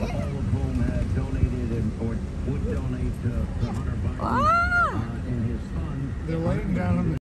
of whom had donated or would donate to Hunter Biden and his fund. They're laying down on the